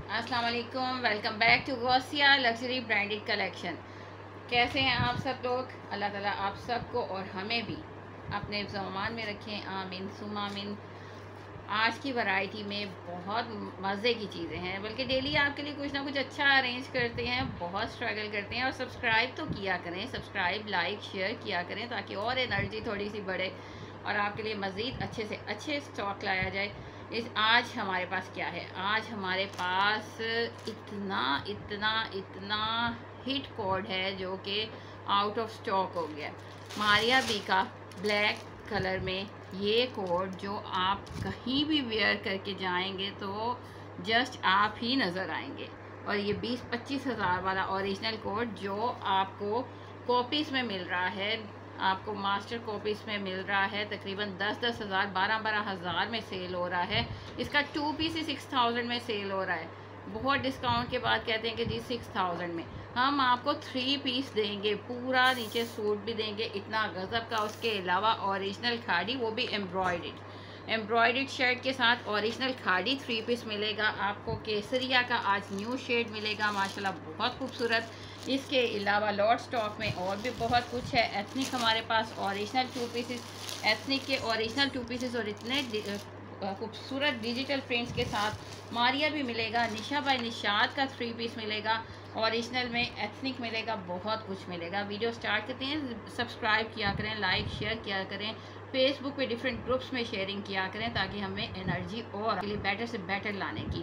अस्सलाम वालेकुम, welcome back to Gausia luxury branded collection. कैसे हैं आप सब लोग? अल्लाह ताला आप सबको और हमें भी अपने ज़मान में रखें, आमीन सुम आमीन। आज की वैरायटी में बहुत मज़े की चीज़ें हैं, बल्कि डेली आपके लिए कुछ ना कुछ अच्छा अरेंज करते हैं। बहुत स्ट्रगल करते हैं और सब्सक्राइब तो किया करें, सब्सक्राइब लाइक शेयर किया करें ताकि और एनर्जी थोड़ी सी बढ़े और आपके लिए मज़ीद अच्छे से अच्छे स्टॉक लाया जाए। आज हमारे पास क्या है? आज हमारे पास इतना इतना इतना हिट कोड है जो कि आउट ऑफ स्टॉक हो गया। मारिया बी का ब्लैक कलर में ये कोड जो आप कहीं भी वेयर करके जाएंगे तो जस्ट आप ही नज़र आएंगे। और ये 20-25 हज़ार वाला ओरिजिनल कोड जो आपको कॉपीज़ में मिल रहा है, आपको मास्टर कॉपीज़ में मिल रहा है, तकरीबन 10-10 हज़ार 12-12 हज़ार में सेल हो रहा है। इसका 2 पीस ही 6000 में सेल हो रहा है। बहुत डिस्काउंट के बाद कहते हैं कि जी 6000 में हम आपको 3 पीस देंगे, पूरा नीचे सूट भी देंगे, इतना गज़ब का। उसके अलावा ओरिजिनल खाड़ी, वो भी एम्ब्रॉयडर्ड शर्ट के साथ ओरिजिनल खाड़ी 3 पीस मिलेगा आपको। केसरिया का आज न्यू शेड मिलेगा, माशाल्लाह बहुत खूबसूरत। इसके अलावा लॉट स्टॉक में और भी बहुत कुछ है। एथनिक हमारे पास ओरिजिनल 2 पीसेस, एथनिक के ओरिजिनल 2 पीसेस और इतने खूबसूरत डिजिटल प्रिंट्स के साथ। मारिया भी मिलेगा, निशा बाय निशात का 3 पीस मिलेगा, ओरिजिनल में एथनिक मिलेगा, बहुत कुछ मिलेगा। वीडियो स्टार्ट करते हैं, सब्सक्राइब किया करें, लाइक शेयर किया करें, फेसबुक पे डिफरेंट ग्रुप्स में शेयरिंग किया करें ताकि हमें एनर्जी और लिए बेटर से बेटर लाने की।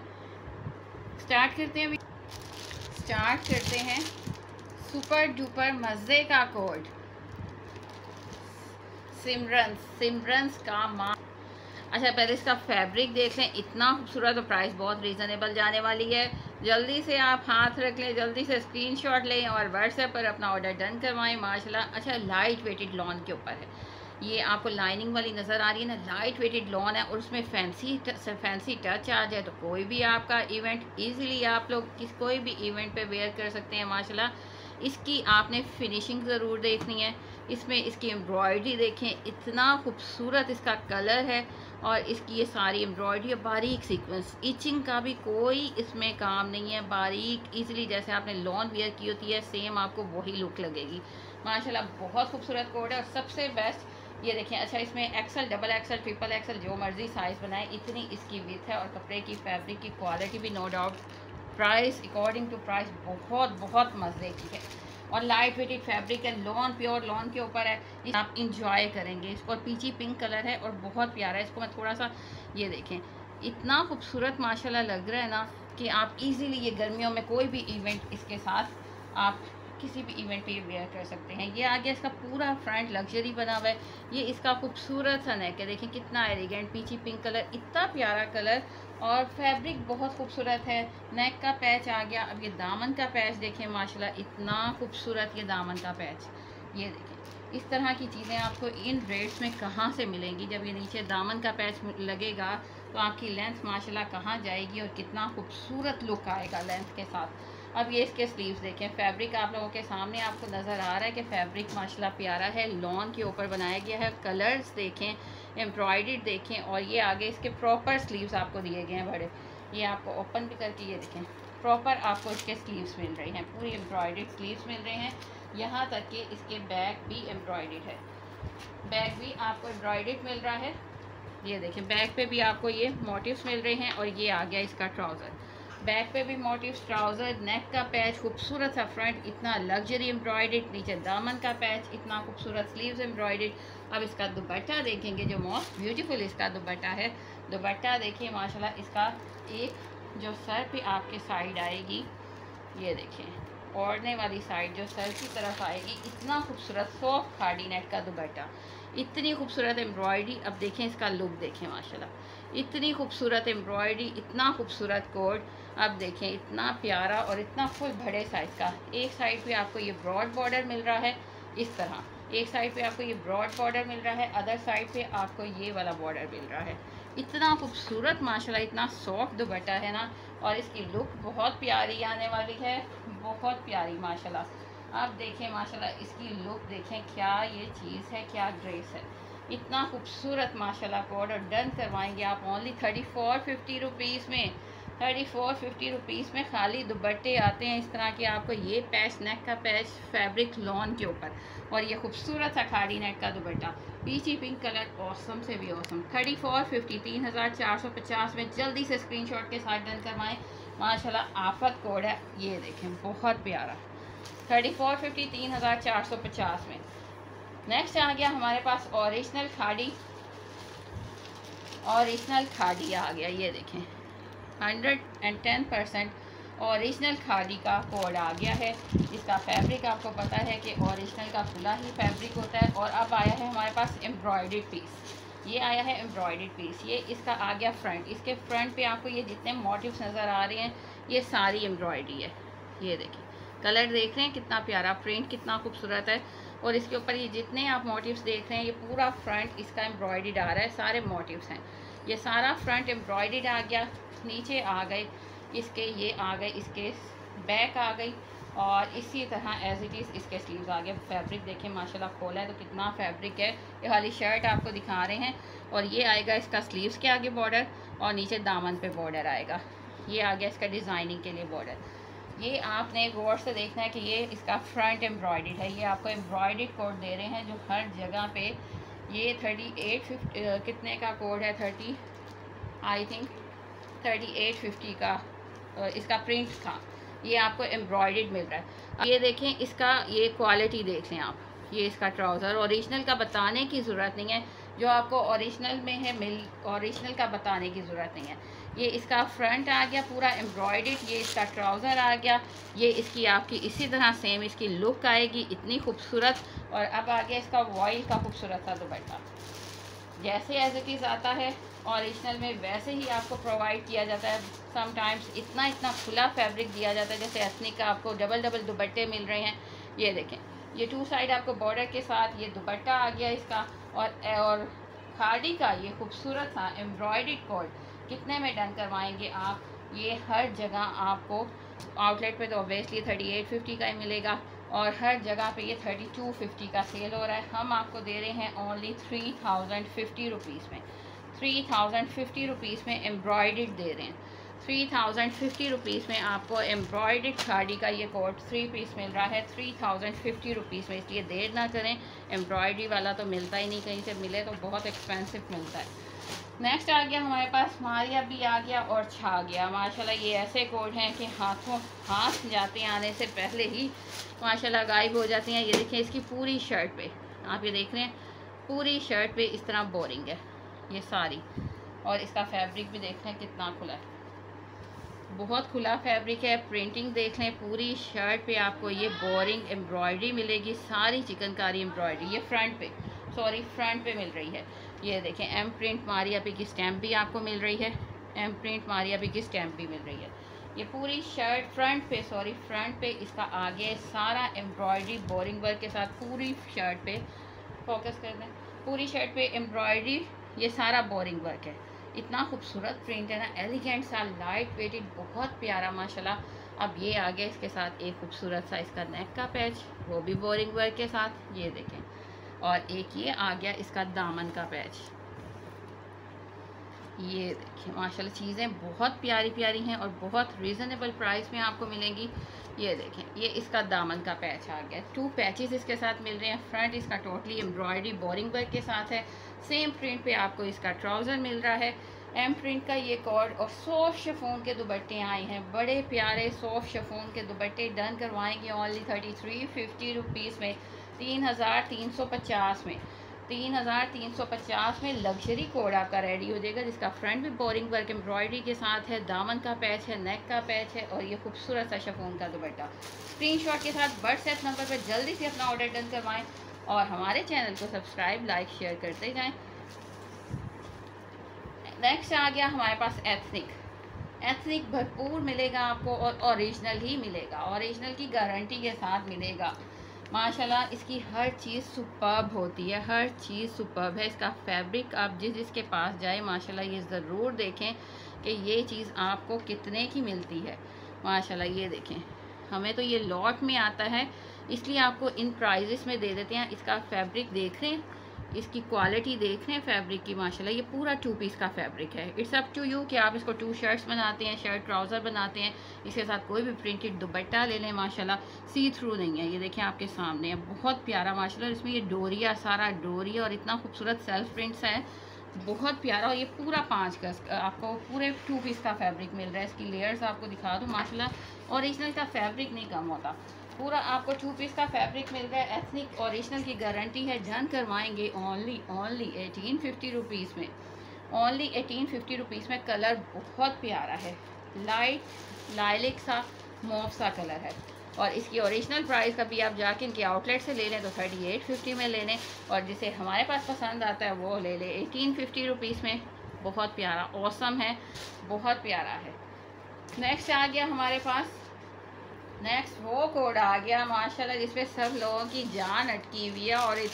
स्टार्ट करते हैं सुपर डुपर मज़े का कोड, सिमरन्स का माँ। अच्छा, पहले इसका फैब्रिक देख लें, इतना खूबसूरत और प्राइस बहुत रीज़नेबल जाने वाली है। जल्दी से आप हाथ रख लें, जल्दी से स्क्रीनशॉट लें और व्हाट्सएप पर अपना ऑर्डर डन करवाएं। माशाल्लाह अच्छा लाइट वेटेड लॉन के ऊपर है। ये आपको लाइनिंग वाली नज़र आ रही है ना, लाइट वेटेड लॉन है और उसमें फैंसी टच आ जाए तो कोई भी आपका इवेंट ईज़िली आप लोग कोई भी इवेंट पे वेयर कर सकते हैं। माशाल्लाह इसकी आपने फिनिशिंग ज़रूर देखनी है। इसमें इसकी एम्ब्रॉयडरी देखें, इतना खूबसूरत इसका कलर है और इसकी ये सारी एम्ब्रॉयडरी बारीक सीक्वेंस, इचिंग का भी कोई इसमें काम नहीं है। बारीक इजीली जैसे आपने लॉन वेयर की होती है सेम आपको वही लुक लगेगी। माशाल्लाह बहुत खूबसूरत कोड है और सबसे बेस्ट ये देखें। अच्छा, इसमें XL, double XL, triple XL जो मर्जी साइज़ बनाए, इतनी इसकी विथ है और कपड़े की फैब्रिक की क्वालिटी भी no doubt. Price according to price बहुत बहुत मज़े की है और लाइट वेटेड फैब्रिक है। लॉन प्योर लॉन के ऊपर है, आप इंजॉय करेंगे इसको। और पीची पिंक कलर है और बहुत प्यारा है। इसको मैं थोड़ा सा ये देखें, इतना खूबसूरत माशाल्लाह लग रहा है ना कि आप इजीली ये गर्मियों में कोई भी इवेंट इसके साथ आप किसी भी इवेंट पे वेयर कर सकते हैं। ये आ गया इसका पूरा फ्रंट लग्जरी बना हुआ है। ये इसका खूबसूरत सा नेक है, देखें कितना एलिगेंट पीची पिंक कलर, इतना प्यारा कलर और फैब्रिक बहुत खूबसूरत है। नेक का पैच आ गया। अब ये दामन का पैच देखें, माशाल्लाह इतना खूबसूरत ये दामन का पैच। ये देखें इस तरह की चीज़ें आपको इन रेट्स में कहाँ से मिलेंगी। जब ये नीचे दामन का पैच लगेगा तो आपकी लेंथ माशाल्लाह कहाँ जाएगी और कितना खूबसूरत लुक आएगा लेंथ के साथ। अब ये इसके स्लीव्स देखें, फैब्रिक आप लोगों के सामने आपको नज़र आ रहा है कि फैब्रिक माशाल्लाह प्यारा है, लॉन के ऊपर बनाया गया है। कलर्स देखें, एम्ब्रॉयडर्ड देखें और ये आगे इसके प्रॉपर स्लीव्स आपको दिए गए हैं बड़े। ये आपको ओपन भी करके ये देखें, प्रॉपर आपको इसके स्लीव्स मिल रही हैं, पूरी एम्ब्रॉयडर्ड स्लीव्स मिल रहे हैं। यहाँ तक कि इसके बैक भी एम्ब्रॉयडर्ड है, बैक भी आपको एम्ब्रॉयडर्ड मिल रहा है। ये देखें बैक पे भी आपको ये मोटिव्स मिल रहे हैं और ये आ गया इसका ट्राउज़र, बैक पे भी मोटिव्स, ट्राउज़र, नेक का पैच खूबसूरत सा, फ्रंट इतना लग्जरी एम्ब्रॉयडर्ड, नीचे दामन का पैच इतना खूबसूरत, स्लीव्स एम्ब्रॉयडर्ड। अब इसका दुपट्टा देखेंगे जो मोस्ट ब्यूटीफुल इसका दुपट्टा है। दुपट्टा देखिए माशाल्लाह, इसका एक जो सर पे आपके साइड आएगी, ये देखें ओढ़ने वाली साइड जो सर की तरफ आएगी, इतना खूबसूरत सॉफ्ट खाड़ी नेट का दुपट्टा, इतनी खूबसूरत एम्ब्रॉयडरी। अब देखें इसका लुक देखें माशाल्लाह, इतनी खूबसूरत एम्ब्रॉयडरी, इतना खूबसूरत कोड। अब देखें इतना प्यारा और इतना फुल बड़े साइज़ का। एक साइड पे आपको ये ब्रॉड बॉर्डर मिल रहा है इस तरह, एक साइड पे आपको ये ब्रॉड बॉर्डर मिल रहा है, अदर साइड पे आपको ये वाला बॉर्डर मिल रहा है। इतना खूबसूरत माशाल्लाह, इतना सॉफ्ट दुपट्टा है ना और इसकी लुक बहुत प्यारी आने वाली है, बहुत प्यारी माशाल्लाह। आप देखें माशाल्लाह इसकी लुक देखें, क्या ये चीज़ है, क्या ड्रेस है, इतना खूबसूरत माशाल्लाह कोड। और डन करवाएंगे आप ओनली 3450 रुपीज़ में। 3450 रुपीज़ में खाली दुपट्टे आते हैं इस तरह के। आपको ये पैच, नेक का पैच फैब्रिक लॉन के ऊपर, और ये खूबसूरत सा खाड़ी नेट का dupatta, peachy pink colour, awesome से भी औसम। 3450, 3450 में जल्दी से स्क्रीनशॉट के साथ डन करवाएं। माशाल्लाह आफत कोड है, ये देखें बहुत प्यारा। 3450, 3450 में। नेक्स्ट आ गया हमारे पास ओरिजिनल खाड़ी, ओरिजिनल खाड़ी आ गया, ये देखें 110% ओरिजिनल खाड़ी का कोड आ गया है। इसका फैब्रिक आपको पता है कि ओरिजिनल का खुला ही फैब्रिक होता है। और अब आया है हमारे पास एम्ब्रॉयडर्ड पीस, ये आया है एम्ब्रॉयडर्ड पीस। ये इसका आ गया फ्रंट, इसके फ्रंट पे आपको ये जितने मोटिव्स नज़र आ रहे हैं ये सारी एम्ब्रॉयडरी है। ये देखिए कलर देख रहे हैं कितना प्यारा, प्रिंट कितना खूबसूरत है। और इसके ऊपर ये जितने आप मोटिव्स देख रहे हैं ये पूरा फ्रंट इसका एम्ब्रॉयडर्ड आ रहा है, सारे मोटिव्स हैं। ये सारा फ्रंट एम्ब्रॉयडर्ड आ गया। नीचे आ गए इसके, ये आ गए इसके बैक आ गई, और इसी तरह एज इट इज़ इसके स्लीव्स आ गए। फैब्रिक देखें माशाल्लाह खोला है तो कितना फैब्रिक है। ये वाली शर्ट आपको दिखा रहे हैं, और ये आएगा इसका स्लीव्स के आगे बॉर्डर, और नीचे दामन पे बॉर्डर आएगा। ये आ गया इसका डिज़ाइनिंग के लिए बॉर्डर। ये आपने गौर से देखना है कि ये इसका फ्रंट एम्ब्रॉयडर्ड है। ये आपको एम्ब्रॉयडर्ड कोड दे रहे हैं जो हर जगह पे। ये 3850 कितने का कोड है, 30 आई थिंक 3850 का इसका प्रिंट था। ये आपको एम्ब्रॉयडर्ड मिल रहा है। अब ये देखें इसका, ये क्वालिटी देख लें आप। ये इसका ट्राउज़र ओरिजिनल का बताने की ज़रूरत नहीं है, जो आपको ओरिजिनल में है ओरिजिनल का बताने की ज़रूरत नहीं है। ये इसका फ्रंट आ गया पूरा एम्ब्रॉयडर्ड, ये इसका ट्राउज़र आ गया। ये इसकी आपकी इसी तरह सेम इसकी लुक आएगी, इतनी खूबसूरत। और अब आ गया इसका वॉइल का खूबसूरत सा दुपट्टा, जैसे एज इट इज़ आता है ओरिजिनल में वैसे ही आपको प्रोवाइड किया जाता है। समटाइम्स इतना खुला फैब्रिक दिया जाता है, जैसे एथनिक का आपको डबल दुपट्टे मिल रहे हैं। ये देखें ये टू साइड आपको बॉर्डर के साथ ये दुपट्टा आ गया इसका, और खाड़ी का ये खूबसूरत सा एम्ब्रॉयडर्ड कोड कितने में डन करवाएंगे आप। ये हर जगह आपको आउटलेट पे तो ऑब्वियसली 3850 का ही मिलेगा, और हर जगह पे ये 3250 का सेल हो रहा है। हम आपको दे रहे हैं ओनली 3050 रुपीज़ में। 3050 रुपीज़ में एम्ब्रॉयडर्ड दे रहे हैं। 3050 रुपीज़ में आपको एम्ब्रॉयडर्ड खाड़ी का ये कोट 3 पीस मिल रहा है 3050 रुपीज़ में। इसलिए देर ना करें, एम्ब्रॉयडरी वाला तो मिलता ही नहीं, कहीं से मिले तो बहुत एक्सपेंसिव मिलता है। नेक्स्ट आ गया हमारे पास मारिया भी आ गया और छा गया। माशाल्लाह ये ऐसे कोड हैं कि हाथ जाते हैं आने से पहले ही माशाल्लाह गायब हो जाती हैं। ये देखें इसकी पूरी शर्ट पे, आप ये देख रहे हैं पूरी शर्ट पे इस तरह बोरिंग है ये सारी। और इसका फैब्रिक भी देख लें कितना खुला है, बहुत खुला फैब्रिक है। प्रिंटिंग देख लें पूरी शर्ट पे आपको ये बोरिंग एम्ब्रॉयडरी मिलेगी, सारी चिकनकारी एम्ब्रॉयडरी। ये फ्रंट पे मिल रही है। ये देखें एम प्रिंट मारिया पी की स्टैम्प भी आपको मिल रही है, एम प्रिंट मारिया पी की स्टैम्प भी मिल रही है। ये पूरी शर्ट फ्रंट पे इसका आगे सारा एम्ब्रॉयडरी बोरिंग वर्क के साथ पूरी शर्ट पे फोकस कर दें, पूरी शर्ट पे एम्ब्रॉयडरी, ये सारा बोरिंग वर्क है। इतना खूबसूरत प्रिंट है ना, एलिगेंट सा, लाइट वेटेड, बहुत प्यारा माशाल्लाह। अब ये आ गया इसके साथ एक खूबसूरत सा इसका नेक का पैच, वो भी बोरिंग वर्क के साथ, ये देखें। और एक ये आ गया इसका दामन का पैच, ये देखिए माशाल्लाह चीज़ें बहुत प्यारी प्यारी हैं और बहुत रीज़नेबल प्राइस में आपको मिलेंगी। ये देखें ये इसका दामन का पैच आ गया, 2 पैचेस इसके साथ मिल रहे हैं। फ्रंट इसका टोटली एम्ब्रॉयडरी बोरिंग वर्क के साथ है। सेम प्रिंट पे आपको इसका ट्राउज़र मिल रहा है, एम प्रिंट का ये कॉर्ड। और सॉफ्ट शिफॉन के दुपट्टे आए हैं, बड़े प्यारे सॉफ्ट शिफॉन के दुपट्टे डन करवाएंगे ओनली 3350 रुपीज़ में, 3350 में। 3350 में लग्जरी कोड आपका रेडी हो जाएगा, जिसका फ्रंट भी बोरिंग वर्क एम्ब्रॉयडरी के साथ है, दामन का पैच है, नेक का पैच है, और ये खूबसूरत सा शिफॉन का दुपट्टा। स्क्रीनशॉट के साथ व्हाट्सएप नंबर पर जल्दी से अपना ऑर्डर डन करवाएं, और हमारे चैनल को सब्सक्राइब, लाइक, शेयर करते जाएं। नेक्स्ट आ गया हमारे पास एथनिक भरपूर मिलेगा आपको, और ओरिजिनल ही मिलेगा, ओरिजिनल की गारंटी के साथ मिलेगा। माशाल्लाह इसकी हर चीज़ सुपर्ब होती है, हर चीज़ सुपर्ब है। इसका फैब्रिक आप जिसके पास जाए माशाल्लाह ये ज़रूर देखें कि ये चीज़ आपको कितने की मिलती है। माशाल्लाह ये देखें, हमें तो ये लॉट में आता है इसलिए आपको इन प्राइजेस में दे देते हैं। इसका फैब्रिक देख रहे हैं, इसकी क्वालिटी देख रहे हैं फैब्रिक की माशाल्लाह। ये पूरा 2 पीस का फैब्रिक है। इट्स अप टू यू कि आप इसको 2 शर्ट्स बनाते हैं, शर्ट ट्राउज़र बनाते हैं, इसके साथ कोई भी प्रिंटेड दुपट्टा ले लें माशाल्लाह। सी थ्रू नहीं है, ये देखें आपके सामने है, बहुत प्यारा माशाल्लाह। इसमें ये डोरिया, सारा डोरिया और इतना खूबसूरत सेल्फ प्रिंट्स है, बहुत प्यारा। और ये पूरा 5 गज आपको पूरे 2 पीस का फैब्रिक मिल रहा है। इसकी लेयर्स आपको दिखा दूँ माशाल्लाह। ओरिजिनल का फैब्रिक नहीं कम होता, पूरा आपको 2 पीस का फैब्रिक मिल रहा है। एथनिक ओरिजिनल की गारंटी है। डन करवाएंगे ओनली 1850 रुपीज़ में, ओनली 1850 रुपीज़ में। कलर बहुत प्यारा है, लाइट लाइलिक सा मॉव सा कलर है। और इसकी ओरिजिनल प्राइस का भी आप जाके इनके आउटलेट से ले लें तो 3850 में ले लें, और जिसे हमारे पास पसंद आता है वो ले लें 1850 रुपीज़ में। बहुत प्यारा, ऑसम है, बहुत प्यारा है। नेक्स्ट आ गया हमारे पास, नेक्स्ट वो कोड आ गया माशाल्लाह जिसपे सब लोगों की जान अटकी हुई है, और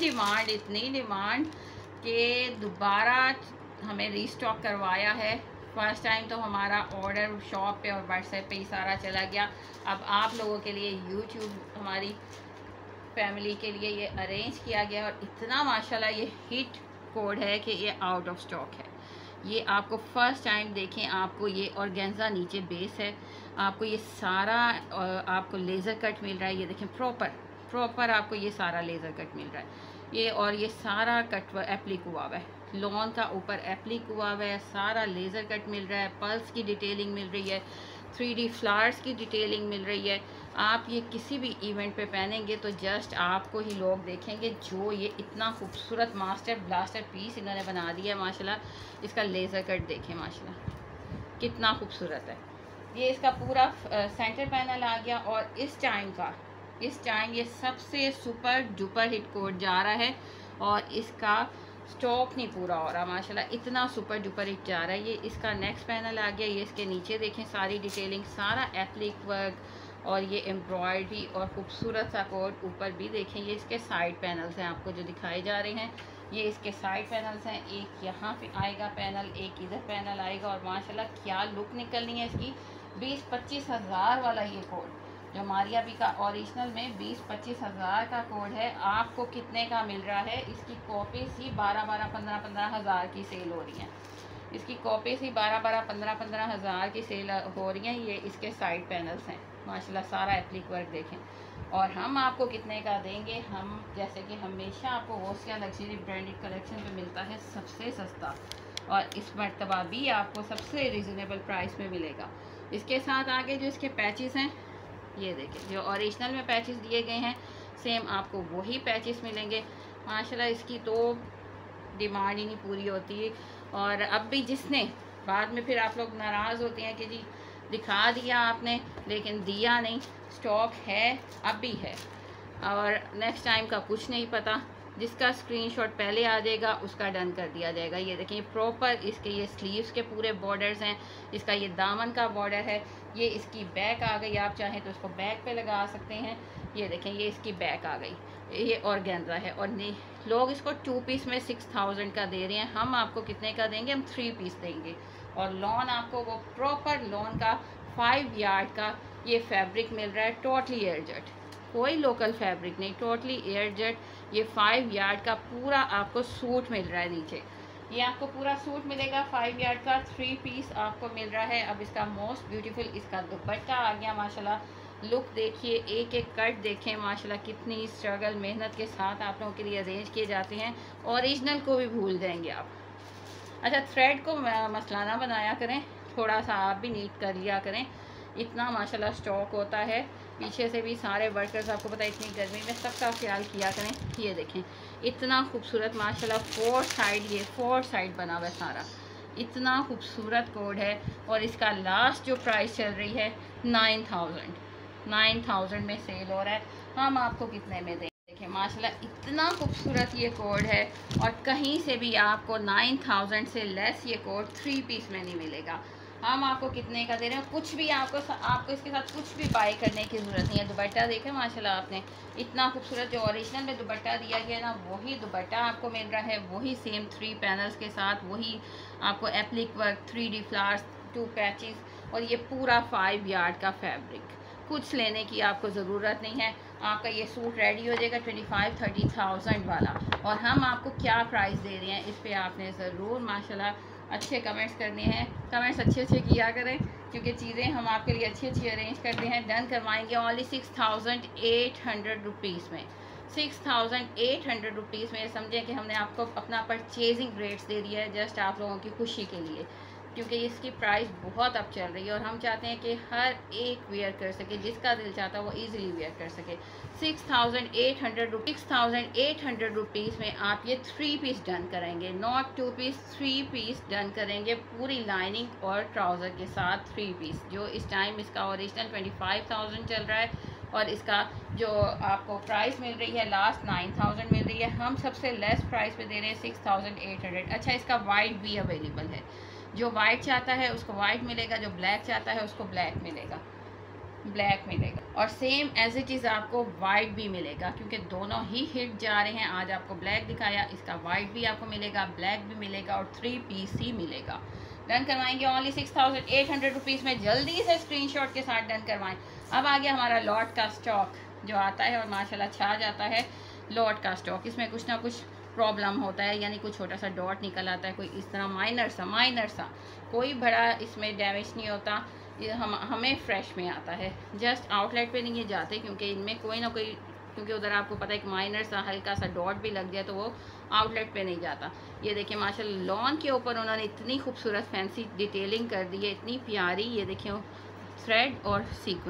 इतनी डिमांड कि दोबारा हमें रीस्टॉक करवाया है। फर्स्ट टाइम तो हमारा ऑर्डर शॉप पे और व्हाट्सएप पे ही सारा चला गया। अब आप लोगों के लिए यूट्यूब हमारी फैमिली के लिए ये अरेंज किया गया, और इतना माशाल्लाह ये हिट कोड है कि ये आउट ऑफ स्टॉक है। ये आपको फर्स्ट टाइम देखें, आपको ये ऑर्गेन्जा नीचे बेस है, आपको ये सारा आपको लेज़र कट मिल रहा है। ये देखें प्रॉपर आपको ये सारा लेज़र कट मिल रहा है ये, और ये सारा कट एप्लिक हुआ हुआ है, लॉन का ऊपर एप्लिक हुआ हुआ है, सारा लेज़र कट मिल रहा है, पल्स की डिटेलिंग मिल रही है, 3D फ्लावर्स की डिटेलिंग मिल रही है। आप ये किसी भी इवेंट पे पहनेंगे तो जस्ट आपको ही लोग देखेंगे। जो ये इतना खूबसूरत मास्टर ब्लास्टर पीस इन्होंने बना दिया है माशाल्लाह। इसका लेज़र कट देखें माशाल्लाह कितना खूबसूरत है। ये इसका पूरा सेंटर पैनल आ गया, और इस टाइम ये सबसे सुपर डुपर हिट कोड जा रहा है, और इसका स्टॉक नहीं पूरा हो रहा माशाल्लाह। इतना सुपर डुपर हिट जा रहा है। ये इसका नेक्स्ट पैनल आ गया, ये इसके नीचे देखें सारी डिटेलिंग, सारा एप्लिक वर्क और ये एम्ब्रॉयडरी और खूबसूरत सा कोड ऊपर भी देखें। ये इसके साइड पैनल्स हैं आपको जो दिखाए जा रहे हैं, ये इसके साइड पैनल्स हैं। एक यहाँ पे आएगा पैनल, एक इधर पैनल आएगा, और माशाल्लाह क्या लुक निकलनी है इसकी। 20-25 हज़ार वाला ये कोड जो मारिया बी का ओरिजिनल में 20-25 हज़ार का कोड है, आपको कितने का मिल रहा है? इसकी कॉपीज़ ही 12-15 हज़ार की सेल हो रही हैं। इसकी कॉपीज़ ही 12-15 हज़ार की सेल हो रही हैं। ये इसके साइड पैनल्स हैं माशाल्लाह, सारा एप्लिक वर्क देखें। और हम आपको कितने का देंगे? हम जैसे कि हमेशा आपको वोसिया लग्जरी ब्रांडेड कलेक्शन पे मिलता है सबसे सस्ता, और इस मरतबा भी आपको सबसे रिजनेबल प्राइस में मिलेगा। इसके साथ आगे जो इसके पैचेस हैं, ये देखें जो ओरिजिनल में पैचेस दिए गए हैं सेम आपको वही पैचेस मिलेंगे माशाल्लाह। इसकी तो डिमांड ही नहीं पूरी होती, और अब भी जिसने बाद में फिर आप लोग नाराज़ होते हैं कि जी दिखा दिया आपने लेकिन दिया नहीं। स्टॉक है, अब भी है, और नेक्स्ट टाइम का कुछ नहीं पता। जिसका स्क्रीनशॉट पहले आ जाएगा उसका डन कर दिया जाएगा। ये देखिए प्रॉपर इसके ये स्लीव्स के पूरे बॉर्डर्स हैं, इसका ये दामन का बॉर्डर है, ये इसकी बैक आ गई, आप चाहें तो इसको बैक पे लगा सकते हैं। ये देखें ये इसकी बैक आ गई, ये ऑर्गेन्जा है, और लोग इसको 2 पीस में 6000 का दे रहे हैं। हम आपको कितने का देंगे? हम 3 पीस देंगे, और लॉन आपको वो प्रॉपर लॉन का 5 यार्ड का ये फैब्रिक मिल रहा है, टोटली एयरजेट, कोई लोकल फैब्रिक नहीं, टोटली एयरजेट। ये 5 यार्ड का पूरा आपको सूट मिल रहा है नीचे, ये आपको पूरा सूट मिलेगा 5 यार्ड का, 3 पीस आपको मिल रहा है। अब इसका मोस्ट ब्यूटीफुल इसका दुपट्टा आ गया माशाल्लाह। लुक देखिए, एक एक कट देखें माशाल्लाह, कितनी स्ट्रगल मेहनत के साथ आप लोगों के लिए अरेंज किए जाते हैं। ओरिजिनल को भी भूल जाएंगे आप। अच्छा, थ्रेड को मसलाना बनाया करें, थोड़ा सा आप भी नीट कर लिया करें, इतना माशाल्लाह स्टॉक होता है। पीछे से भी सारे वर्कर्स आपको पता है इतनी गर्मी में सबका ख्याल किया करें। ये देखें इतना खूबसूरत माशाल्लाह 4 साइड, ये 4 साइड बना हुआ है सारा, इतना खूबसूरत कोड है। और इसका लास्ट जो प्राइस चल रही है 9000 में सेल हो रहा है। हम आपको कितने में दें? देखिए माशाल्लाह इतना खूबसूरत ये कोड है, और कहीं से भी आपको 9000 से लेस ये कोड 3 पीस में नहीं मिलेगा। हम आपको कितने का दे रहे हैं? कुछ भी आपको इसके साथ कुछ भी बाय करने की ज़रूरत नहीं है। दुपट्टा देखें माशाल्लाह, आपने इतना खूबसूरत जो ओरिजिनल में दुपट्टा दिया गया ना, वही दुपट्टा आपको मिल रहा है, वही सेम 3 पैनल्स के साथ, वही आपको applique work, 3D flowers, 2 patches, और ये पूरा 5 यार्ड का फैब्रिक। कुछ लेने की आपको ज़रूरत नहीं है। आपका ये सूट रेडी हो जाएगा 25-30,000 वाला। और हम आपको क्या प्राइस दे रहे हैं इस पर आपने ज़रूर माशाल्लाह अच्छे कमेंट्स करने हैं। कमेंट्स अच्छे अच्छे किया करें, क्योंकि चीज़ें हम आपके लिए अच्छी अच्छी अरेंज करते हैं। डन करवाएंगे ओनली 6,800 रुपीज़ में। 6,800 रुपीज़ में समझें कि हमने आपको अपना परचेजिंग रेट्स दे दिया है जस्ट आप लोगों की खुशी के लिए, क्योंकि इसकी प्राइस बहुत अब चल रही है और हम चाहते हैं कि हर एक वेयर कर सके, जिसका दिल चाहता है वो इजीली वेयर कर सके। 6,800 रुपीज़ में आप ये 3 पीस डन करेंगे, नॉट 2 पीस, 3 पीस डन करेंगे पूरी लाइनिंग और ट्राउज़र के साथ 3 पीस। जो इस टाइम इसका ओरिजिनल 25,000 चल रहा है और इसका जो आपको प्राइस मिल रही है लास्ट 9,000 मिल रही है। हम सबसे लेस प्राइस पे दे रहे हैं 6,800। अच्छा, इसका वाइट भी अवेलेबल है, जो वाइट चाहता है उसको वाइट मिलेगा, जो ब्लैक चाहता है उसको ब्लैक मिलेगा, ब्लैक मिलेगा। और सेम एज इट इज़ आपको वाइट भी मिलेगा, क्योंकि दोनों ही हिट जा रहे हैं। आज आपको ब्लैक दिखाया, इसका वाइट भी आपको मिलेगा, ब्लैक भी मिलेगा और 3 पीस ही मिलेगा। डन करवाएंगे ओनली 6,800 रुपीज़ में। जल्दी से स्क्रीनशॉट के साथ डन करवाएं। अब आ गया हमारा लॉट का स्टॉक जो आता है और माशाल्लाह छा जाता है। लॉट का स्टॉक, इसमें कुछ ना कुछ प्रॉब्लम होता है, यानी कोई छोटा सा डॉट निकल आता है, कोई इस तरह माइनर सा, कोई बड़ा इसमें डैमेज नहीं होता। ये हमें फ्रेश में आता है, जस्ट आउटलेट पे नहीं जाते, क्योंकि इनमें कोई ना कोई, क्योंकि उधर आपको पता है कि माइनर सा हल्का सा डॉट भी लग जाए तो वो आउटलेट पे नहीं जाता। ये देखिए माशाल्लाह लॉन के ऊपर उन्होंने इतनी खूबसूरत फैंसी डिटेलिंग कर दी है, इतनी प्यारी। ये देखिए थ्रेड और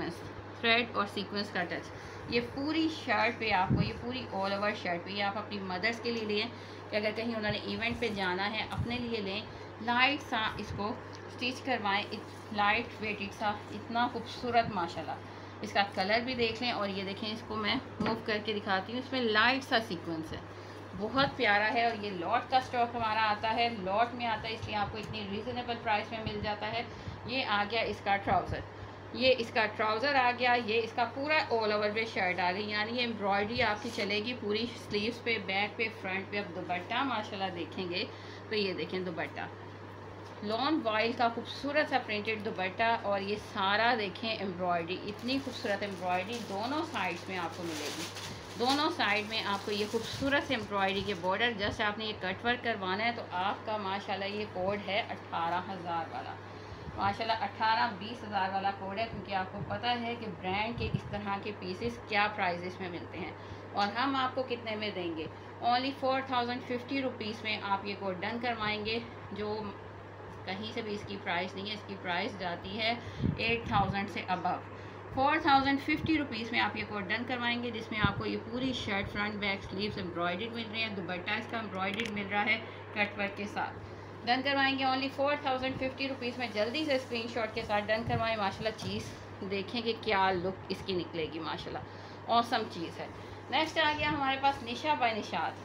सीक्वेंस का टच। ये पूरी शर्ट पे आपको, ये पूरी ऑल ओवर शर्ट पे, ये आप अपनी मदर्स के लिए लें कि अगर कहीं उन्होंने इवेंट पे जाना है अपने लिए लें। लाइट सा इसको स्टिच करवाएं, लाइट वेटेड सा, इतना खूबसूरत माशाल्लाह। इसका कलर भी देख लें और ये देखें, इसको मैं मूव करके दिखाती हूँ, इसमें लाइट सा सीक्वेंस है, बहुत प्यारा है। और ये लॉट का स्टॉक हमारा आता है, लॉट में आता है, इसलिए आपको इतनी रीज़नेबल प्राइस में मिल जाता है। ये आ गया इसका ट्राउज़र, ये इसका ट्राउज़र आ गया, ये इसका पूरा ऑल ओवर पे शर्ट आ गई, यानी ये एम्ब्रॉयडरी आपकी चलेगी पूरी स्लीव्स पे, बैक पे, फ्रंट पे। अब दुपट्टा माशाल्लाह देखेंगे तो ये देखें दुपट्टा, लॉन वॉइल का खूबसूरत सा प्रिंटेड दुपट्टा, और ये सारा देखें एम्ब्रॉयडरी, इतनी खूबसूरत एम्ब्रॉयडरी दोनों साइड्स में आपको मिलेगी। दोनों साइड में आपको ये खूबसूरत से एम्ब्रॉयडरी के बॉर्डर, जस्ट आपने ये कट वर्क करवाना है तो आपका माशाल्लाह ये कोड है 18,000 वाला। माशाल्लाह 18-20 हज़ार वाला कोड है, क्योंकि आपको पता है कि ब्रांड के इस तरह के पीसेस क्या प्राइजेस में मिलते हैं। और हम आपको कितने में देंगे? ओनली 4,050 रुपीज़ में आप ये कोड डन करवाएंगे, जो कहीं से भी इसकी प्राइस नहीं है। इसकी प्राइस जाती है 8,000 से अबव। 4,050 रुपीज़ में आप ये कोड डन करवाएंगे, जिसमें आपको ये पूरी shirt front back sleeves embroidered मिल रही है, दुपट्टा इसका एम्ब्रॉयडर्ड मिल रहा है कट वर्क के साथ। डन करवाएंगे ओनली 4,050 रुपीज़ में। जल्दी से स्क्रीनशॉट के साथ डन करवाएं। माशाल्लाह चीज़ देखें कि क्या लुक इसकी निकलेगी, माशाल्लाह ऑसम चीज़ है। नेक्स्ट आ गया हमारे पास Nisha by Nishat.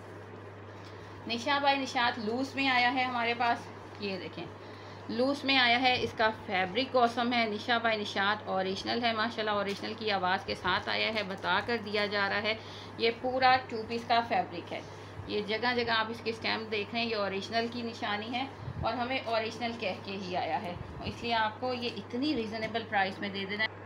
Nisha by Nishat loose में आया है हमारे पास, ये देखें लूज़ में आया है। इसका फैब्रिक ऑसम है, निशा बाय निशात ओरिजिनल है माशाल्लाह, ओरिजिनल की आवाज़ के साथ आया है, बता कर दिया जा रहा है। ये पूरा 2 पीस का फैब्रिक है, ये जगह जगह आप इसके स्टैम्प देख रहे हैं, ये ओरिजिनल की निशानी है और हमें ओरिजिनल कह के ही आया है, इसलिए आपको ये इतनी रीज़नेबल प्राइस में दे देना है।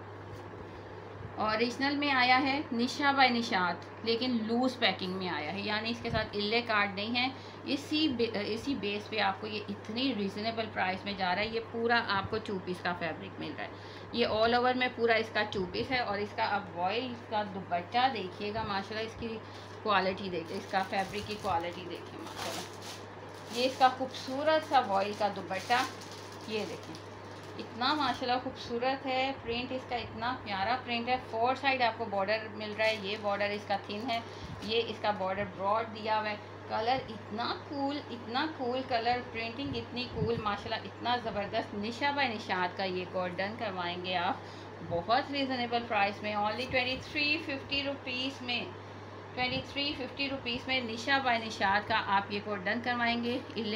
ओरिजिनल में आया है निशा बाय निशात, लेकिन लूज़ पैकिंग में आया है, यानी इसके साथ इल्ले कार्ड नहीं है। इसी बेस पे आपको ये इतनी रीज़नेबल प्राइस में जा रहा है। ये पूरा आपको 2 पीस का फैब्रिक मिल रहा है, ये ऑल ओवर में पूरा इसका 2 पीस है। और इसका अब वॉइल का दुपट्टा देखिएगा माशाल्लाह, इसकी क्वालिटी देखिए, इसका फैब्रिक की क्वालिटी देखिए माशाल्लाह। ये इसका खूबसूरत सा वॉइल का दुपट्टा, ये देखें इतना माशाल्लाह खूबसूरत है। प्रिंट इसका इतना प्यारा प्रिंट है। 4 साइड आपको बॉर्डर मिल रहा है, ये बॉर्डर इसका थिन है, ये इसका बॉर्डर ब्रॉड दिया हुआ है। कलर इतना कूल कलर, प्रिंटिंग इतनी कूल माशाल्लाह, इतना ज़बरदस्त। निशा बाय निशात का ये कोड डन करवाएंगे आप बहुत रीज़नेबल प्राइस में, ओनली 2350 रुपीज़ में। 2350 रुपीज़ में निशा बाय निशात का आप ये कोड डन करवाएंगे।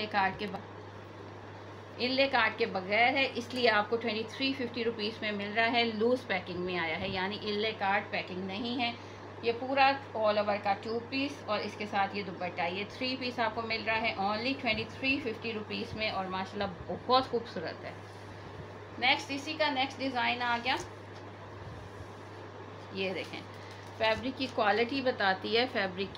इल्ले कार्ड के बगैर है, इसलिए आपको 2350 रुपीज़ में मिल रहा है। लूज़ पैकिंग में आया है, यानी इल्ले कार्ड पैकिंग नहीं है। ये पूरा ऑल ओवर का 2 पीस और इसके साथ ये दुपट्टा, ये 3 पीस आपको मिल रहा है ओनली 2350 रुपीज़ में, और माशाल्लाह बहुत खूबसूरत है। नेक्स्ट इसी का नेक्स्ट डिज़ाइन आ गया, ये देखें फैब्रिक की क्वालिटी बताती है फैब्रिक।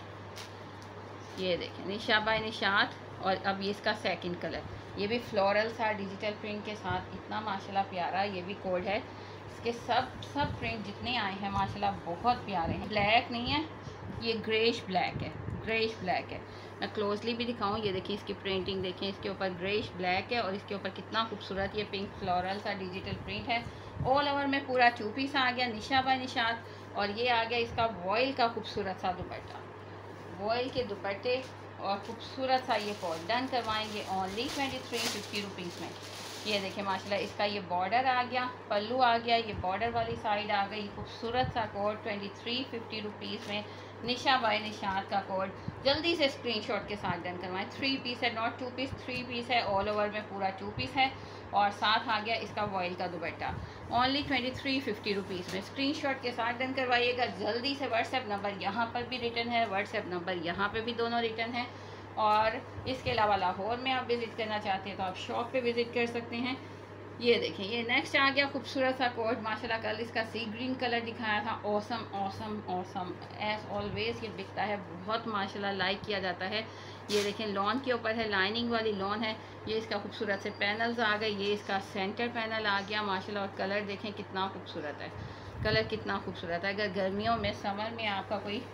ये देखें निशा बाय निशात। और अब ये इसका सेकंड कलर, ये भी फ्लोरल सा डिजिटल प्रिंट के साथ, इतना माशाल्लाह प्यारा ये भी कोड है। इसके सब प्रिंट जितने आए हैं माशाल्लाह बहुत प्यारे हैं। ब्लैक नहीं है, ये ग्रेश ब्लैक है, ग्रेश ब्लैक है। मैं क्लोजली भी दिखाऊं, ये देखिए इसकी प्रिंटिंग देखें, इसके ऊपर ग्रेश ब्लैक है और इसके ऊपर कितना खूबसूरत ये पिंक फ्लोरल सा डिजिटल प्रिंट है। ऑल ओवर में पूरा 2 पीस आ गया निशा बाय निशात। और ये आ गया इसका वॉयल का खूबसूरत सा दुपट्टा, वॉयल के दुपट्टे और खूबसूरत सा ये कोट। डन करवाएंगे ओनली 2350 रुपीज़ में। ये देखें माशाल्लाह इसका ये बॉर्डर आ गया, पल्लू आ गया, ये बॉर्डर वाली साइड आ गई। खूबसूरत सा कोट 2350 रुपीज़ में निशा बाय निशात का कोड। जल्दी से स्क्रीनशॉट के साथ डन करवाएं। 3 पीस है, नॉट 2 पीस, 3 पीस है। ऑल ओवर में पूरा 2 पीस है और साथ आ गया इसका वॉयल का दुपट्टा। ओनली 2350 रुपीज़ में स्क्रीनशॉट के साथ डन करवाइएगा जल्दी से। व्हाट्सएप नंबर यहाँ पर भी रिटर्न है, व्हाट्सएप नंबर यहाँ पे भी दोनों रिटर्न है। और इसके अलावा लाहौर में आप विज़िट करना चाहते हैं तो आप शॉप पे विज़िट कर सकते हैं। ये देखें ये नेक्स्ट आ गया खूबसूरत सा कोट माशाल्लाह। कल इसका सी ग्रीन कलर दिखाया था, awesome awesome awesome as always ये बिकता है, बहुत माशाल्लाह लाइक किया जाता है। ये देखें लॉन के ऊपर है, लाइनिंग वाली लॉन है। ये इसका खूबसूरत से पैनल्स आ गए, ये इसका सेंटर पैनल आ गया माशाल्लाह। और कलर देखें कितना खूबसूरत है, कलर कितना खूबसूरत है। अगर गर्मियों में समर में आपका कोई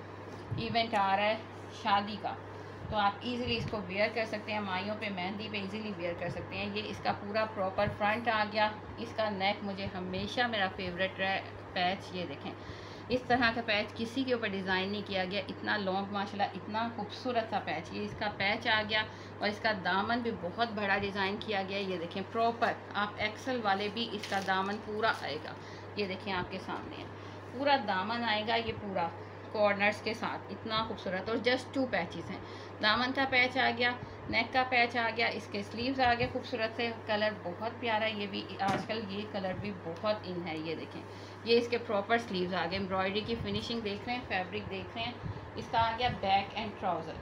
इवेंट आ रहा है शादी का तो आप इजीली इसको वेयर कर सकते हैं, माइयों पे मेहंदी पे इजीली वेयर कर सकते हैं। ये इसका पूरा प्रॉपर फ्रंट आ गया। इसका नेक मुझे हमेशा मेरा फेवरेट है। पैच ये देखें, इस तरह का पैच किसी के ऊपर डिज़ाइन नहीं किया गया, इतना लॉन्ग माशाल्लाह, इतना खूबसूरत सा पैच। ये इसका पैच आ गया और इसका दामन भी बहुत बड़ा डिज़ाइन किया गया। ये देखें प्रॉपर, आप एक्सल वाले भी इसका दामन पूरा आएगा। ये देखें आपके सामने है, पूरा दामन आएगा ये पूरा कॉर्नर्स के साथ, इतना खूबसूरत। और जस्ट 2 पैचेस हैं, दामन का पैच आ गया, नेक का पैच आ गया, इसके स्लीव्स आ गए खूबसूरत से। कलर बहुत प्यारा है, ये भी आजकल ये कलर भी बहुत इन है। ये देखें ये इसके प्रॉपर स्लीव्स आ गए, एम्ब्रॉयडरी की फिनिशिंग देख रहे हैं, फैब्रिक देख रहे हैं। इसका आ गया back and trouser,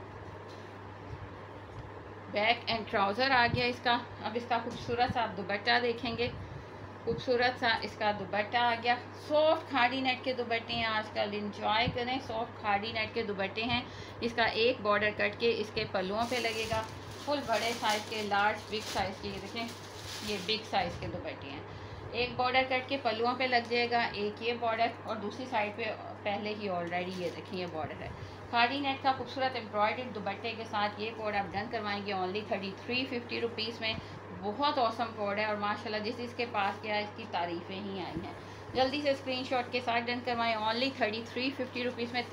back and trouser आ गया इसका। अब इसका खूबसूरत सा आप दुपट्टा देखेंगे, खूबसूरत सा इसका दुपट्टा आ गया। सॉफ्ट खाड़ी नेट के दुपट्टे हैं आजकल, इंजॉय करें। सॉफ्ट खाड़ी नेट के दुपट्टे हैं। इसका एक बॉर्डर कट के इसके पल्लुओं पे लगेगा, फुल बड़े साइज़ के, लार्ज बिग साइज़ के। ये देखें ये बिग साइज़ के दुपट्टे हैं, एक बॉर्डर कट के पल्लुओं पे लग जाएगा, एक ये बॉर्डर और दूसरी साइड पे पहले ही ऑलरेडी ये देखें ये बॉर्डर है। खाड़ी नेट का खूबसूरत एम्ब्रॉयडर्ड दुपट्टे के साथ ये कोड आप डन करवाएंगे ओनली 3350 रुपीज़ में। बहुत औसम कोड है और माशाल्लाह जिस इसके पास गया इसकी तारीफ़ें ही आई हैं। जल्दी से स्क्रीनशॉट के साथ डन करवाएं ओनली 3350 रुपीज़ में,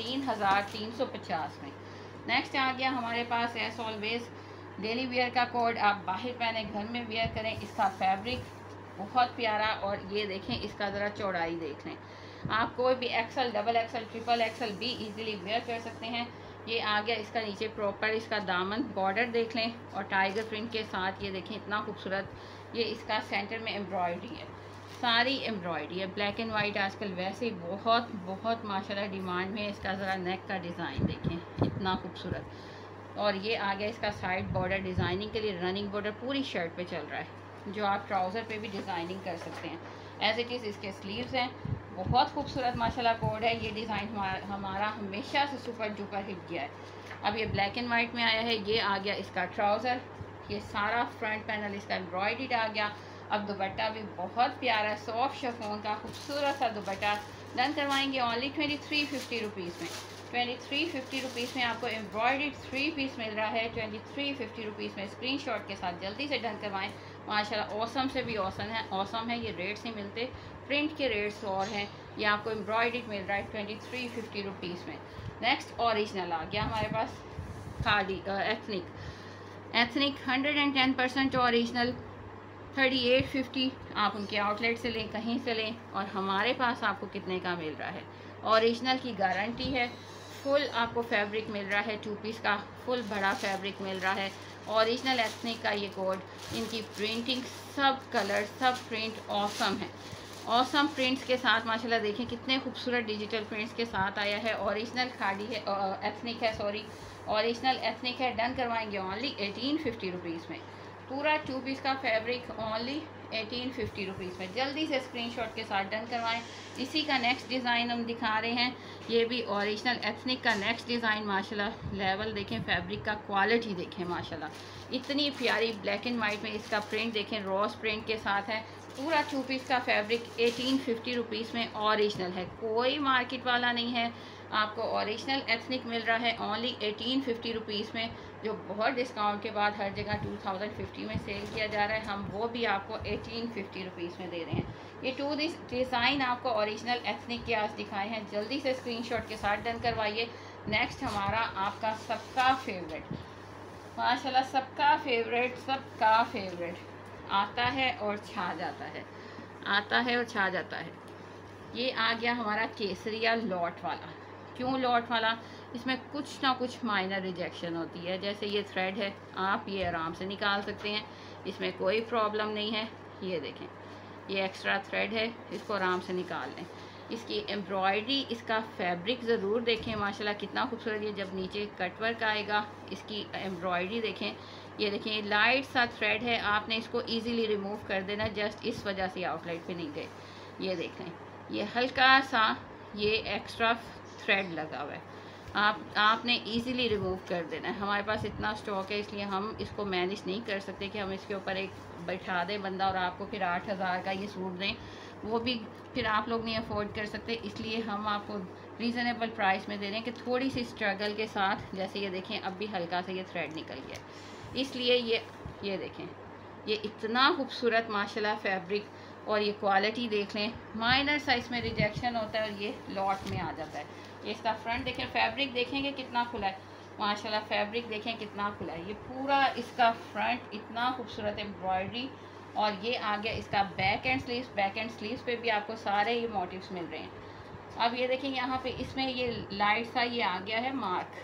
3350 में। नेक्स्ट आ गया हमारे पास एज ऑलवेज डेली वेयर का कोड। आप बाहर पहने, घर में वेयर करें। इसका फैब्रिक बहुत प्यारा और ये देखें इसका ज़रा चौड़ाई देख लें। आप कोई भी XL, double XL, triple XL भी इजीली वेयर कर सकते हैं। ये आ गया इसका नीचे प्रॉपर इसका दामन, बॉर्डर देख लें और टाइगर प्रिंट के साथ ये देखें इतना खूबसूरत। ये इसका सेंटर में एम्ब्रॉयडरी है, सारी एम्ब्रॉयडरी है। ब्लैक एंड वाइट आजकल वैसे ही बहुत बहुत माशाल्लाह डिमांड में है। इसका ज़रा नेक का डिज़ाइन देखें इतना खूबसूरत। और ये आ गया इसका साइड बॉर्डर, डिज़ाइनिंग के लिए रनिंग बॉर्डर पूरी शर्ट पे चल रहा है, जो आप ट्राउज़र पे भी डिज़ाइनिंग कर सकते हैं। एज इट इज़ इसके स्लीव्स हैं, बहुत खूबसूरत माशाल्लाह कोड है। ये डिज़ाइन हमारा हमेशा से सुपर डुपर हिट गया है। अब ये ब्लैक एंड वाइट में आया है। ये आ गया इसका ट्राउज़र, ये सारा फ्रंट पैनल इसका एम्ब्रॉयडर्ड आ गया। अब दुपट्टा भी बहुत प्यारा है, सॉफ्ट शिफॉन का खूबसूरत सा दुपट्टा। डन करवाएंगे ओनली 2350 रुपीज़ में। 2350 रुपीज़ में आपको एम्ब्रॉयडर्ड 3 पीस मिल रहा है 2350 रुपीज़ में। स्क्रीनशॉट के साथ जल्दी से डन करवाएं। माशाल्लाह औसम से भी औसम है, औसम है। ये रेट्स नहीं मिलते, प्रिंट के रेट्स और हैं। ये आपको एम्ब्रॉयडर्ड मिल रहा है 2350 रुपीज़ में। नेक्स्ट ओरिजिनल आ गया हमारे पास खादी एथनिक, एथनिक 110% ओरिजिनल 3850। आप उनके आउटलेट से लें, कहीं से लें, और हमारे पास आपको कितने का मिल रहा है। ओरिजिनल की गारंटी है, फुल आपको फैब्रिक मिल रहा है, 2 पीस का फुल बड़ा फैब्रिक मिल रहा है। ओरिजिनल एथनिक का ये कोड, इनकी प्रिंटिंग, सब कलर, सब प्रिंट ऑसम है। ऑसम प्रिंट्स के साथ माशाल्लाह देखें कितने खूबसूरत डिजिटल प्रिंट्स के साथ आया है। ओरिजिनल खाड़ी है, एथनिक है, सॉरी ओरिजिनल एथनिक है। डन करवाएंगे ओनली 1850 रुपीज़ में। पूरा 2 पीस का फैब्रिक ओनली 1850 रुपीज़ में। जल्दी से स्क्रीनशॉट के साथ डन करवाएं। इसी का नेक्स्ट डिज़ाइन हम दिखा रहे हैं, ये भी ओरिजिनल एथनिक का नेक्स्ट डिज़ाइन। माशाल्लाह लेवल देखें, फैब्रिक का क्वालिटी देखें, माशाल्लाह इतनी प्यारी ब्लैक एंड वाइट में इसका प्रिंट देखें, रॉस प्रिंट के साथ है। पूरा 2 पीस का फैब्रिक 1850 रुपीज़ में ओरिजिनल है, कोई मार्केट वाला नहीं है। आपको ओरिजिनल एथनिक मिल रहा है ओनली 1850 रुपीज़ में, जो बहुत डिस्काउंट के बाद हर जगह 2050 में सेल किया जा रहा है। हम वो भी आपको 1850 रुपीज़ में दे रहे हैं। ये 2 डिज़ाइन आपको ओरिजिनल एथनिक के आज दिखाए हैं। जल्दी से स्क्रीनशॉट के साथ डन करवाइए। नेक्स्ट हमारा आपका सबका फेवरेट, माशाल्लाह सबका फेवरेट आता है और छा जाता है, आता है और छा जाता है। ये आ गया हमारा केसरिया लॉट वाला। क्यों लॉट वाला? इसमें कुछ ना कुछ माइनर रिजेक्शन होती है। जैसे ये थ्रेड है, आप ये आराम से निकाल सकते हैं, इसमें कोई प्रॉब्लम नहीं है। ये देखें, ये एक्स्ट्रा थ्रेड है, इसको आराम से निकाल लें। इसकी एम्ब्रॉयडरी, इसका फैब्रिक ज़रूर देखें, माशाल्लाह कितना खूबसूरत। ये जब नीचे कटवर्क आएगा, इसकी एम्ब्रॉयडरी देखें। ये देखें, लाइट सा थ्रेड है, आपने इसको इजीली रिमूव कर देना, जस्ट इस वजह से आउटलाइट पे नहीं गए। ये देख लें, ये हल्का सा ये एक्स्ट्रा थ्रेड लगा हुआ है, आपने इजीली रिमूव कर देना है। हमारे पास इतना स्टॉक है, इसलिए हम इसको मैनेज नहीं कर सकते कि हम इसके ऊपर एक बैठा दें बंदा और आपको फिर 8000 का ये सूट दें, वो भी फिर आप लोग नहीं अफोर्ड कर सकते। इसलिए हम आपको रीज़नेबल प्राइस में दे रहे हैं कि थोड़ी सी स्ट्रगल के साथ। जैसे ये देखें, अब भी हल्का सा ये थ्रेड निकल गया, इसलिए ये देखें, ये इतना खूबसूरत माशाल्लाह फैब्रिक, और ये क्वालिटी देख लें। माइनर साइज़ में रिजेक्शन होता है और ये लॉट में आ जाता है। ये इसका फ्रंट देखें, फैब्रिक देखेंगे कितना खुला है, माशाल्लाह फैब्रिक देखें कितना खुला है। ये पूरा इसका फ्रंट इतना खूबसूरत एम्ब्रॉयडरी, और ये आ गया इसका back and sleeves. Back and sleeves पे भी आपको सारे ये मोटिव्स मिल रहे हैं। अब ये देखें, यहाँ पे इसमें ये लाइट सा ये आ गया है मार्क।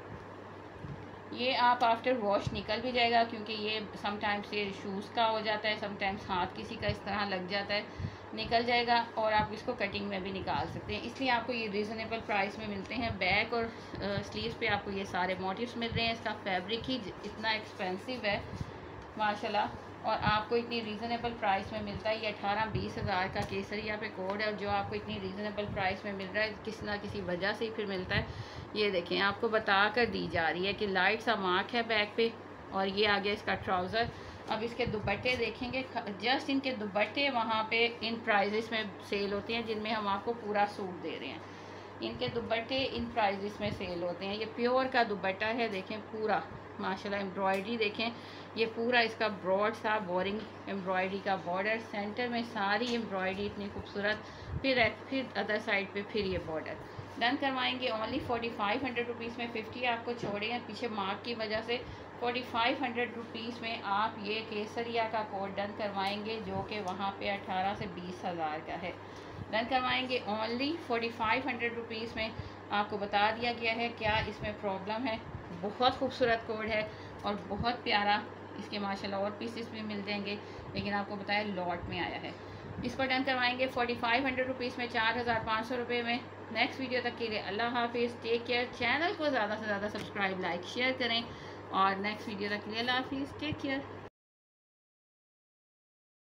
ये आप आफ्टर वॉश निकल भी जाएगा, क्योंकि ये समटाइम्स ये शूज़ का हो जाता है, समटाइम्स हाथ किसी का इस तरह लग जाता है, निकल जाएगा। और आप इसको कटिंग में भी निकाल सकते हैं, इसलिए आपको ये रीज़नेबल प्राइस में मिलते हैं। बैक और स्लीव्स पे आपको ये सारे मोटिव्स मिल रहे हैं। इसका फैब्रिक ही इतना एक्सपेंसिव है माशाल्लाह, और आपको इतनी रीज़नेबल प्राइस में मिलता है। ये 18-20 हज़ार का केसरिया पे कोड है, और जो आपको इतनी रीज़नेबल प्राइस में मिल रहा है किसी ना किसी वजह से ही फिर मिलता है। ये देखें, आपको बता कर दी जा रही है कि लाइट सा मार्क है बैक पे, और ये आ गया इसका ट्राउज़र। अब इसके दुपट्टे देखेंगे, जस्ट इनके दुपट्टे वहाँ पे इन प्राइजेस में सेल होते हैं, जिनमें हम आपको पूरा सूट दे रहे हैं। इनके दुपट्टे इन प्राइजेस में सेल होते हैं। ये प्योर का दुपट्टा है, देखें पूरा माशाल्लाह। एम्ब्रॉयडरी देखें, ये पूरा इसका ब्रॉड सा बोरिंग एम्ब्रॉयडरी का बॉर्डर, सेंटर में सारी एम्ब्रॉयडरी इतनी खूबसूरत, फिर अदर साइड पे फिर ये बॉर्डर। डन करवाएंगे ओनली 4500 रुपीज़ में। 50 आपको छोड़े हैं पीछे मार्क की वजह से। 4500 रुपीज़ में आप ये केसरिया का कोड डन करवाएंगे, जो कि वहाँ पे 18 से 20 हज़ार का है। डन करवाएंगे ओनली 4500 रुपीज़ में। आपको बता दिया गया है क्या इसमें प्रॉब्लम है। बहुत खूबसूरत कोड है और बहुत प्यारा। इसके माशाल्लाह और पीसेस भी मिल जाएंगे, लेकिन आपको बताया लॉट में आया है। इसको डन करवाएंगे 4500 रुपीज़ में, 4500 रुपये में। नेक्स्ट वीडियो तक के लिए अल्लाह हाफिज़, टेक केयर। चैनल को ज़्यादा से ज़्यादा सब्सक्राइब, लाइक, शेयर करें, और नेक्स्ट वीडियो तक के लिए अल्लाह हाफिज़, टेक केयर।